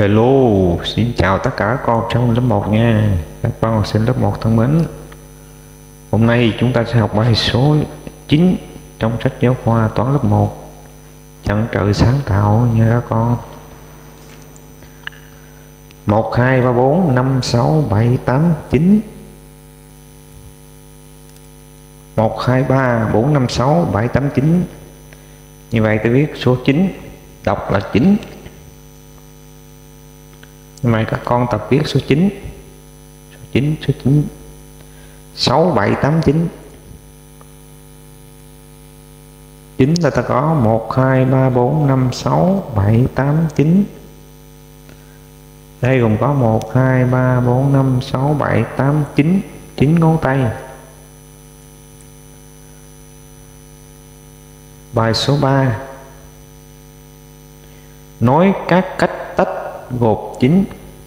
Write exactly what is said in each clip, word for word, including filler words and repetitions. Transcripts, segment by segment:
Hello, xin chào tất cả các con trong lớp một nha. Các con học sinh lớp một thân mến. Hôm nay chúng ta sẽ học bài số chín trong sách giáo khoa toán lớp một. Chân trời sáng tạo nha các con. một, hai, ba, bốn, năm, sáu, bảy, tám, chín. một, hai, ba, bốn, năm, sáu, bảy, tám, chín. Như vậy tôi viết số chín, đọc là chín. Nhưng mà các con tập viết số chín, số chín, số chín, sáu, bảy, tám, chín. chín là ta có một, hai, ba, bốn, năm, sáu, bảy, tám, chín. Đây gồm có một, hai, ba, bốn, năm, sáu, bảy, tám, chín, chín ngón tay. Bài số ba. Nói các cách tách gộp chín.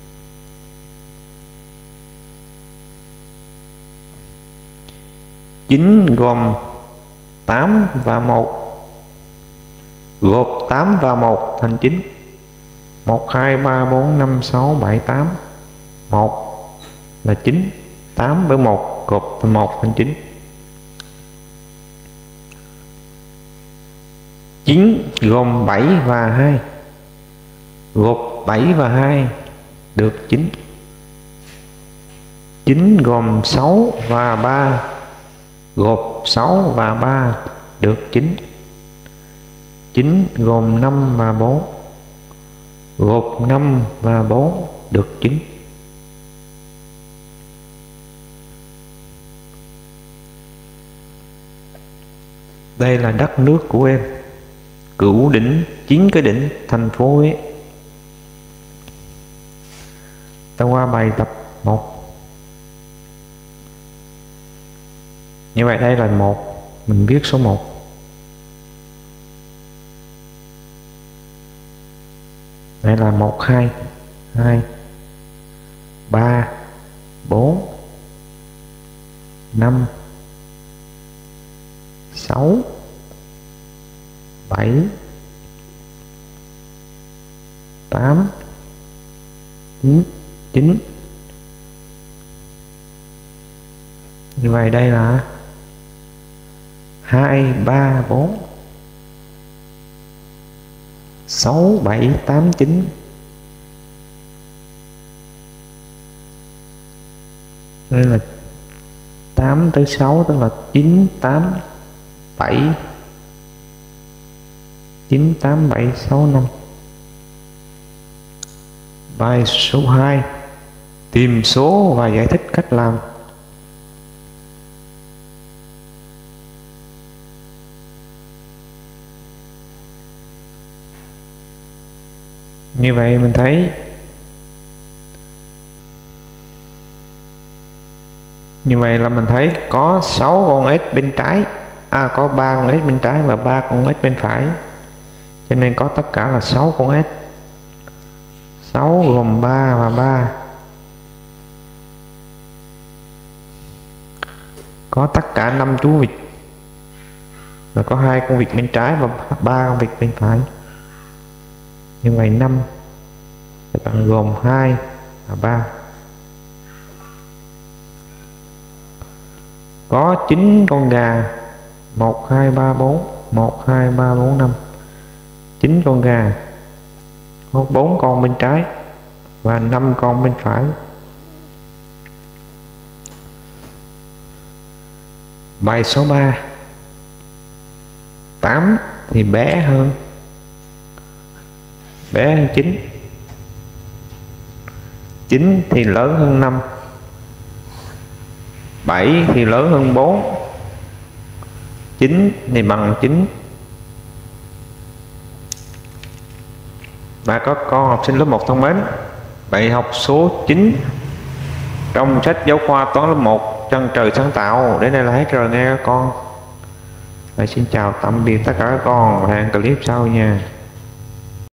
chín gồm tám và một. Gộp tám và một thành chín. một, hai, ba, bốn, năm, sáu, bảy, tám. một là chín. tám với một gộp thành một thành chín. chín gồm bảy và hai. Gộp bảy và hai được chín. chín gồm sáu và ba. Gộp sáu và ba được chín. chín gồm năm và bốn. Gộp năm và bốn được chín. Đây là đất nước của em. Cửu đỉnh, chín cái đỉnh, thành phố Huế. Ta qua bài tập một. Như vậy đây là một, mình viết số một. Đây là một, hai, hai, ba, bốn, năm, sáu, bảy, tám, chín, chín. Như vậy đây là hai, ba, bốn, sáu, bảy, tám, chín. Đây là tám tới sáu, tức là chín, tám, bảy, chín, tám, bảy, sáu, năm. Bài số hai. Tìm số và giải thích cách làm. Như vậy mình thấy Như vậy là mình thấy có sáu con ếch bên trái. À có ba con ếch bên trái và ba con ếch bên phải. Cho nên có tất cả là sáu con ếch. sáu gồm ba và ba. Có tất cả năm chú vịt. Và có hai con vịt bên trái và ba con vịt bên phải. Như vậy năm bạn gồm hai và ba. Có chín con gà. một, hai, ba, bốn. một, hai, ba, bốn, năm. chín con gà. Có bốn con bên trái và năm con bên phải. Bài số ba. tám thì bé hơn bé hơn chín. chín thì lớn hơn năm. bảy thì lớn hơn bốn. chín thì bằng chín. Và có con học sinh lớp một thân mến, bài học số chín trong sách giáo khoa toán lớp một Chân trời sáng tạo đến đây là hết rồi nghe các con. Và xin chào tạm biệt tất cả các con và hẹn clip sau nha.